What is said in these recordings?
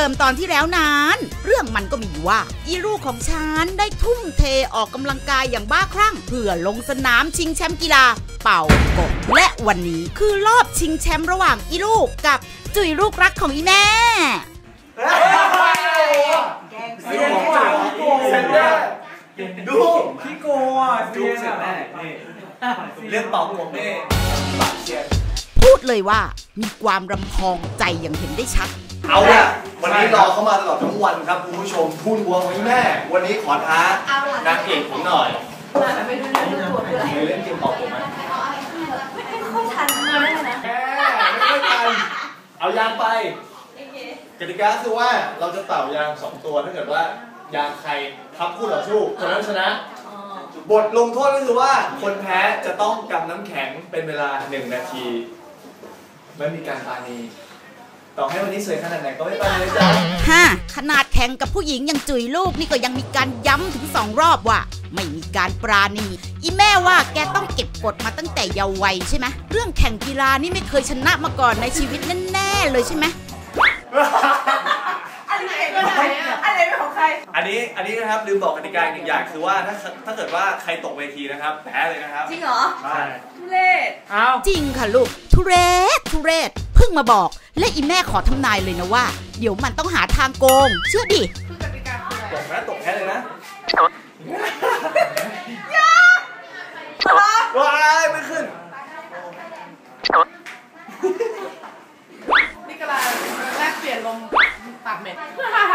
มตอนที่แล้วนั้นเรื่องมันก็มีว่าอีลูกของฉันได้ทุ่มเทออกกำลังกายอย่างบ้าคลั่งเพื่อลงสนามชิงแชมป์กีฬาเป่ากบและวันนี้คือรอบชิงแชมป์ระหว่างอีลูกกับจุ๋ยลูกรักของอีแม่ดูพี่โกอ่ะดูเสร็จแน่เรื่องเป่ากบนี่พูดเลยว่ามีความรำพองใจอย่างเห็นได้ชัดเอาละวันนี้รอเข้ามาตลอดทั้งวันครับคุณผู้ชมทุนวัวไว้แม่วันนี้ขอท้านางเอกผมหน่อยเคยเล่นเกมเป่ากบไหมไม่ค่อยทันเลยนะไม่ค่อยทันเอายางไปกติกาคือว่าเราจะเป่ายาง2ตัวถ้าเกิดว่ายางใครทับคู่ต่อสู้คนนั้นชนะบทลงโทษก็คือว่าคนแพ้จะต้องกำน้ำแข็งเป็นเวลา1 นาทีไม่มีการปาณีต่อให้วันนี้สวยขนาดไหนก็ไม่ปาณีจ้ะขนาดแข่งกับผู้หญิงอย่างจุ๋ยลูกนี่ก็ยังมีการย้ำถึง2 รอบว่าไม่มีการปราณีอีแม่ว่าแกต้องเก็บกดมาตั้งแต่เยาว์วัยใช่ไหมเรื่องแข่งกีฬานี่ไม่เคยชนะมาก่อนในชีวิตแน่ๆเลยใช่ไหมอะไรเป็นของใครอันนี้นะครับลืมบอกกติกาอีกอย่างคือว่าถ้าเกิดว่าใครตกเวทีนะครับแพ้เลยนะครับจริงเหรอใช่ทุเรศจริงค่ะลูกทุเรศเพิ่งมาบอกและอีแม่ขอทำนายเลยนะว่าเดี๋ยวมันต้องหาทางโกงเชื่อดิคือกติกาตกนะตกแพ้เลยนะว้ายไม่ขึ้นนี่กำลังแลกเปลี่ยนลมปากเหม็น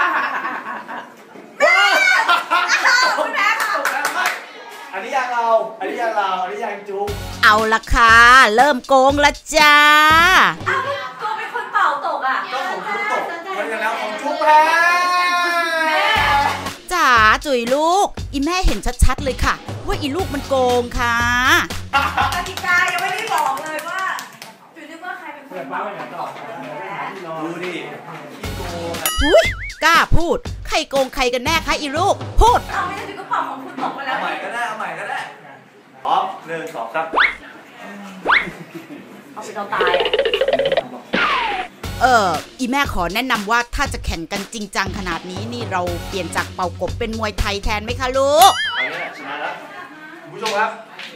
อันนี้ยางเราอันนี้ยางจุ๊บเอาละค่ะเริ่มโกงละจ้าก็เป็นคนเป่าตกอ่ะก็ของจุ๊บตกเพราะฉะนั้นของจุ๊บแพ้จ๋าจุ๋ยลูกอีแม่เห็นชัดๆเลยค่ะว่าอีลูกมันโกงค่ะกติกายังไม่ได้บอกเลยว่าจุ๋ยนึกว่าใครเป็นคนเป่าดูดิอุ้ยกล้าพูดใครโกงใครกันแน่คะอีลูกพูดเอาไม่ได้จุ๋ยก็เป่าของคุณตกไปแล้วเอาใหม่ก็ได้พร้อม1 2 3 เอาไปเราตายอีแม่ขอแนะนำว่าถ้าจะแข่งกันจริงจังขนาดนี้นี่เราเปลี่ยนจากเป่ากบเป็นมวยไทยแทนไหมคะลูกอันนี้ชนะแล้วคุณผู้ชมครับ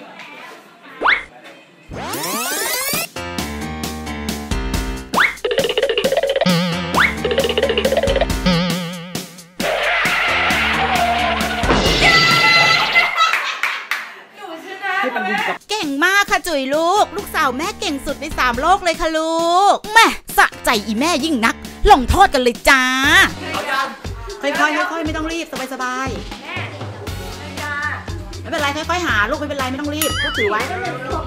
เก่งมากค่ะจุ๋ยลูกสาวแม่เก่งสุดใน3 โลกเลยค่ะลูกแม่สะใจอีแม่ยิ่งนักลงโทษกันเลยจ้าค่อยๆไม่ต้องรีบสบายไม่เป็นไรค่อยๆหาลูกไม่เป็นไรไม่ต้องรีบก็ถือไว้ 5 4 3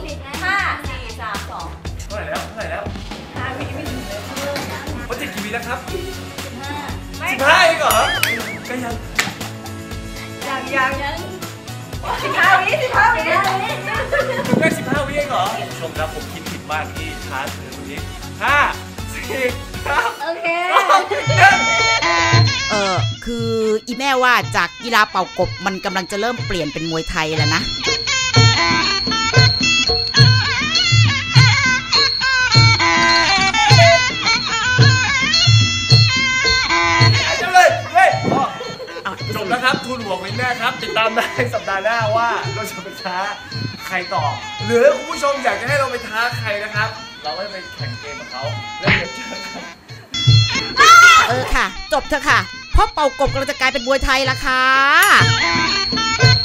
2 เท่าไหร่แล้ว 5 วิไม่ถึงเลยเขาจะกี่วิแล้วครับ15เองเหรอก็ยัง 15 วิแค่15 วิเองเหรอชมครับผมคิดผิดมากที่ท้าเธอคนนี้5 4 3 โอเคคืออีแม่ว่าจากกีฬาเป่ากบมันกำลังจะเริ่มเปลี่ยนเป็นมวยไทยแล้วนะจบแล้วครับทุนหัววินแม่ครับติดตามได้สัปดาห์หน้าว่าเราจะไปท้าใครต่อหรือคุณผู้ชมอยากจะให้เราไปท้าใครนะครับเราก็จะไปแข่งเกมกับเขาแล้วเดี๋ยวเจอกันค่ะจบเถอะค่ะเพราะเป่ากบกำลังจะกลายเป็นมวยไทยละค่ะ